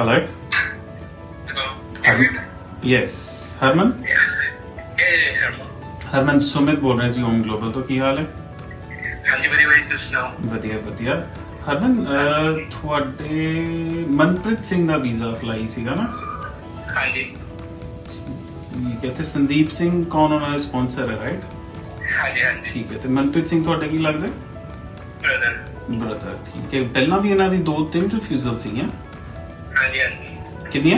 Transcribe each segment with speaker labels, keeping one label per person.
Speaker 1: Hello.
Speaker 2: Hello.
Speaker 1: Yes. Harman Harman Sumit बोल रहे जी ओम global तो की हाल है?
Speaker 2: हाँ जी ਵਧੀਆ ਤੁਸੀਂ ਸੁਣਾਓ?
Speaker 1: ਵਧੀਆ ਵਧੀਆ। ਹਰਮਨ ਤੁਹਾਡੇ ਮਨਪ੍ਰੀਤ ਸਿੰਘ ਦਾ ਵੀਜ਼ਾ ਅਪਲਾਈ ਸੀਗਾ ਨਾ?
Speaker 2: हाँ जी
Speaker 1: ਠੀਕ ਹੈ ਤੇ ਸੰਦੀਪ ਸਿੰਘ ਕੌਣ ਉਹਨਾਂ ਦਾ ਸਪਾਂਸਰ ਹੈ ਰਾਈਟ?
Speaker 2: हाँ जी हाँ जी
Speaker 1: ਠੀਕ ਹੈ ਤੇ ਮਨਪ੍ਰੀਤ ਸਿੰਘ ਤੁਹਾਡੇ ਕੀ ਲੱਗਦੇ? ਬ੍ਰਦਰ ਠੀਕ ਹੈ। ਪਹਿਲਾਂ ਵੀ ਇਹਨਾਂ ਦੀ 2-3 ਰਿਫਿਊਜ਼ਲ ਸੀਗੀਆਂ?
Speaker 2: हाँ जी हाँ जी
Speaker 1: ਕਿੰਨੀਆਂ?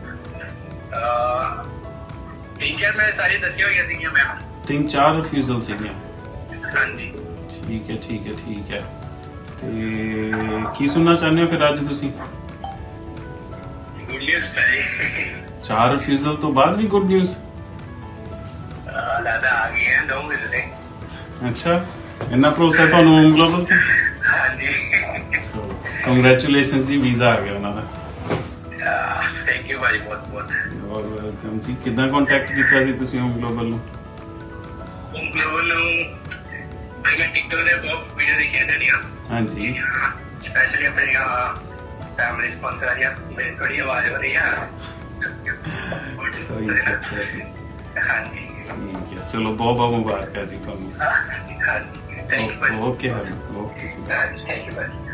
Speaker 2: ਠੀਕ ਹੈ ਮੈਂ ਸਾਰੀ ਦੱਸਿਆ ਹੋਈਆਂ ਸੀਗੀਆਂ ਮੈਂ
Speaker 1: 3-4 ਰਿਫਿਊਜ਼ਲ ਸੀਗੀਆਂ।
Speaker 2: हाँ जी
Speaker 1: ਠੀਕ ਹੈ ਠੀਕ ਹੈ ਠੀਕ ਹੈ। ਤੇ ਕੀ ਸੁਣਨਾ ਚਾਹੁੰਦੇ ਹੋ ਫਿਰ ਅੱਜ ਤੁਸੀਂ?
Speaker 2: ਗੁੱਡ ਨਿਊਜ਼ ਭਾਈ
Speaker 1: 4 ਰਿਫਿਊਜ਼ਲ ਤੋਂ ਬਾਅਦ ਵੀ ਗੁੱਡ ਨਿਊਜ਼?
Speaker 2: ਦਾਦਾ ਆ ਗਈ ਹੈ 2 ਮਹੀਨੇ ਦੇ।
Speaker 1: ਅੱਛਾ ਇੰਨਾ ਭਰੋਸਾ ਤੁਹਾਨੂੰ ਓਮ ਗਲੋਬਲ ਤੇ?
Speaker 2: हाँ जी
Speaker 1: ਕੰਗ੍ਰੈਚੁਲੇਸ਼ਨਸ ਜੀ ਵੀਜ਼ਾ ਆ ਗਿਆ ਉਹਨਾਂ ਦਾ।
Speaker 2: ਥੈਂਕ ਯੂ ਭਾਈ ਬਹੁਤ ਬਹੁਤ।
Speaker 1: ਔਰ ਵੈਲਕਮ ਜੀ। ਕਿੱਦਾਂ ਕੰਟੈਕਟ ਕੀਤਾ ਸੀ ਤੁਸੀਂ ਓਮ ਗਲੋਬਲ ਨੂੰ?
Speaker 2: ਓਮ ਗਲੋਬਲ ਨੂੰ ਮੈਂ ਟਿਕਟੋਕ ਦੇ ਬਹੁਤ ਵੀਡੀਓ ਦੇਖੀਆਂ ਜਿਹੜੀਆਂ
Speaker 1: ਹਾਂਜੀ
Speaker 2: ਸਪੈਸ਼ਲੀ ਆਪਣੀਆਂ ਫੈਮਿਲੀ ਸਪਾਂਸਰ ਆ ਰਹੀਆਂ ਮੇਰੀ ਥੋੜੀ ਆਵਾਜ਼ ਹੋ ਰਹੀ ਆ
Speaker 1: ਕੋਈ ਚੱਕਰ ਨਹੀਂ।
Speaker 2: ਹਾਂਜੀ
Speaker 1: ਠੀਕ ਹੈ ਚਲੋ ਬਹੁਤ ਬਹੁਤ ਮੁਬਾਰਕਾਂ ਜੀ ਤੁਹਾਨੂੰ।
Speaker 2: ਹਾਂਜੀ ਥੈਂਕ ਯੂ
Speaker 1: ਓਕੇ ਹਰ ਓਕੇ ਜੀ।
Speaker 2: Thank you Bhai.